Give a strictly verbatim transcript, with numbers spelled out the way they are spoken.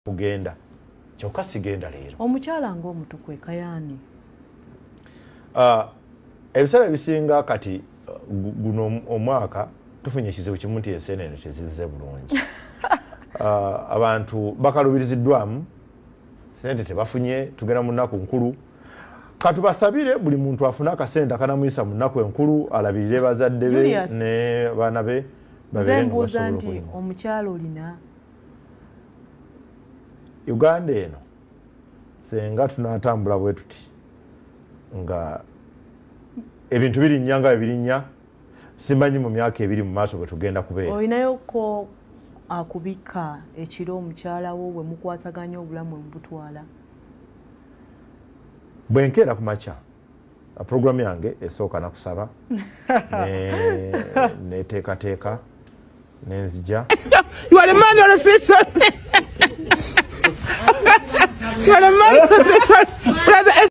kugenda kyokka sigenda leero omukyala ng'omutukwe kayaani uh, ebiseera bisinga kati guno omwaka tufunye ekizibu kimu nti enseenene tezizze bulungi uh, abantu bakalubiriziddwamu sente tebafunye tugenda mu nnaku nkulu katubasabire buli muntu afuna akasente akanamuyisa mu nnaku enkulu alabirire bazadde be ne baana be nze mbuuza nti omukyala olina Uganda eno senga tunatambula bwe tuti nga ebintu birinnya nga birinnya simanyi mu myaka ebiri mu maaso bwe tugenda kubeera olinayo ko akubika ekiro omukyala wo bwe mukwasaganya obulamu mbutwala bwe nkeera ku makya programu yange esooka nakusaba neteekateeka nenzija You are the man of the system. You are the man of the system.